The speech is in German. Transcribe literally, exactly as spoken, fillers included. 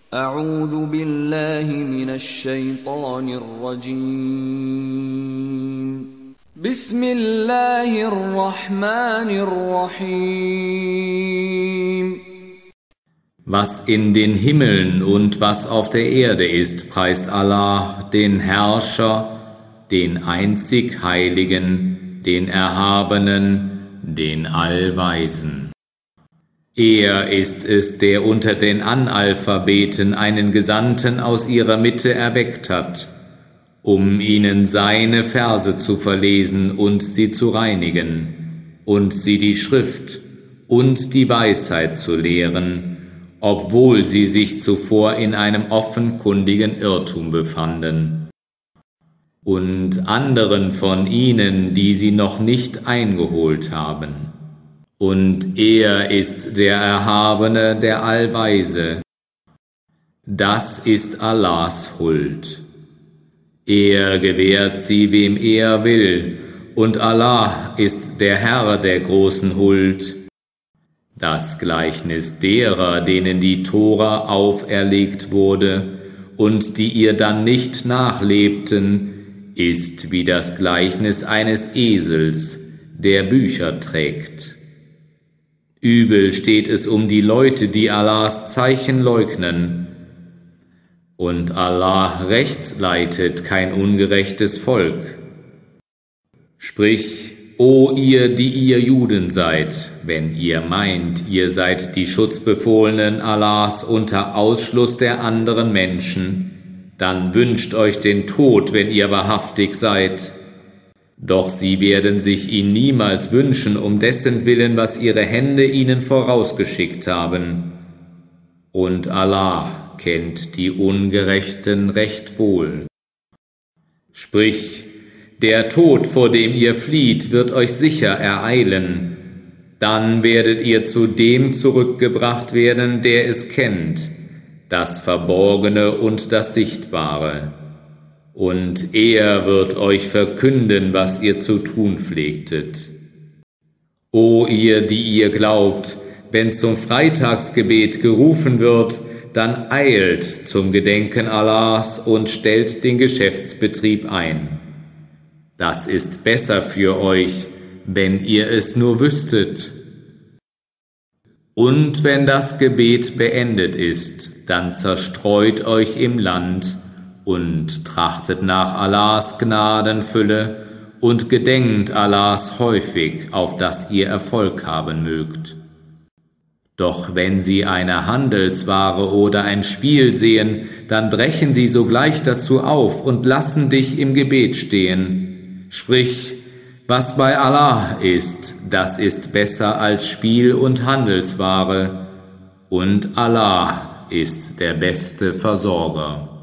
أعوذ بالله من الشيطان الرجيم. بسم الله الرحمن الرحيم. Was in den Himmeln und was auf der Erde ist, preist Allah, den Herrscher, den einzig Heiligen, den Erhabenen, den Allweisen. Er ist es, der unter den Analphabeten einen Gesandten aus ihrer Mitte erweckt hat, um ihnen seine Verse zu verlesen und sie zu reinigen, und sie die Schrift und die Weisheit zu lehren, obwohl sie sich zuvor in einem offenkundigen Irrtum befanden. Und anderen von ihnen, die sie noch nicht eingeholt haben. Und er ist der Erhabene, der Allweise. Das ist Allahs Huld. Er gewährt sie, wem er will, und Allah ist der Herr der großen Huld. Das Gleichnis derer, denen die Tora auferlegt wurde und die ihr dann nicht nachlebten, ist wie das Gleichnis eines Esels, der Bücher trägt. Übel steht es um die Leute, die Allahs Zeichen leugnen. Und Allah rechtsleitet kein ungerechtes Volk. Sprich, O ihr, die ihr Juden seid, wenn ihr meint, ihr seid die Schutzbefohlenen Allahs unter Ausschluss der anderen Menschen, dann wünscht euch den Tod, wenn ihr wahrhaftig seid. Doch sie werden sich ihn niemals wünschen, um dessen Willen, was ihre Hände ihnen vorausgeschickt haben. Und Allah kennt die Ungerechten recht wohl. Sprich, der Tod, vor dem ihr flieht, wird euch sicher ereilen. Dann werdet ihr zu dem zurückgebracht werden, der es kennt, das Verborgene und das Sichtbare. Und er wird euch verkünden, was ihr zu tun pflegtet. O ihr, die ihr glaubt, wenn zum Freitagsgebet gerufen wird, dann eilt zum Gedenken Allahs und stellt den Geschäftsbetrieb ein. Das ist besser für euch, wenn ihr es nur wüsstet. Und wenn das Gebet beendet ist, dann zerstreut euch im Land und trachtet nach Allahs Gnadenfülle und gedenkt Allahs häufig, auf dass ihr Erfolg haben mögt. Doch wenn sie eine Handelsware oder ein Spiel sehen, dann brechen sie sogleich dazu auf und lassen dich im Gebet stehen. Sprich, was bei Allah ist, das ist besser als Spiel und Handelsware, und Allah ist der beste Versorger.